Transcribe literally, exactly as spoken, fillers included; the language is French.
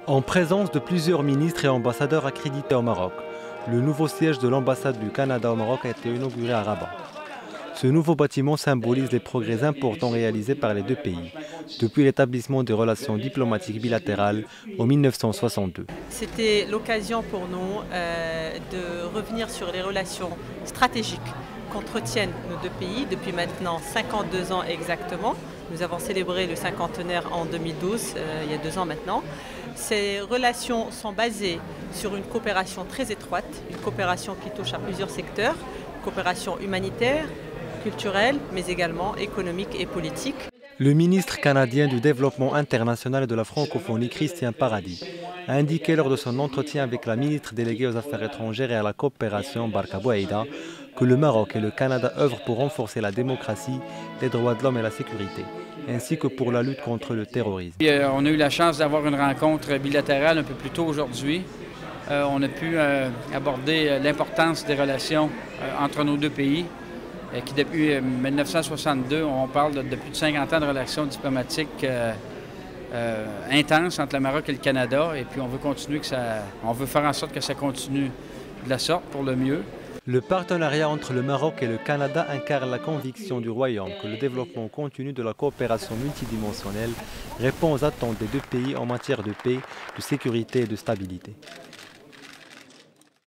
En présence de plusieurs ministres et ambassadeurs accrédités au Maroc, le nouveau siège de l'ambassade du Canada au Maroc a été inauguré à Rabat. Ce nouveau bâtiment symbolise les progrès importants réalisés par les deux pays depuis l'établissement des relations diplomatiques bilatérales en mille neuf cent soixante-deux. C'était l'occasion pour nous euh, de revenir sur les relations stratégiques qu'entretiennent nos deux pays depuis maintenant cinquante-deux ans exactement. Nous avons célébré le cinquantenaire en deux mille douze, euh, il y a deux ans maintenant. Ces relations sont basées sur une coopération très étroite, une coopération qui touche à plusieurs secteurs, coopération humanitaire, culturelle, mais également économique et politique. Le ministre canadien du Développement international et de la francophonie, Christian Paradis, a indiqué lors de son entretien avec la ministre déléguée aux Affaires étrangères et à la coopération, Barka Bouaïda, que le Maroc et le Canada œuvrent pour renforcer la démocratie, les droits de l'homme et la sécurité, ainsi que pour la lutte contre le terrorisme. Et, euh, on a eu la chance d'avoir une rencontre bilatérale un peu plus tôt aujourd'hui. Euh, on a pu euh, aborder l'importance des relations euh, entre nos deux pays, euh, qui depuis mille neuf cent soixante-deux, on parle de, de plus de cinquante ans de relations diplomatiques euh, euh, intenses entre le Maroc et le Canada. Et puis on veut continuer que ça, on veut faire en sorte que ça continue de la sorte pour le mieux. Le partenariat entre le Maroc et le Canada incarne la conviction du Royaume que le développement continu de la coopération multidimensionnelle répond aux attentes des deux pays en matière de paix, de sécurité et de stabilité.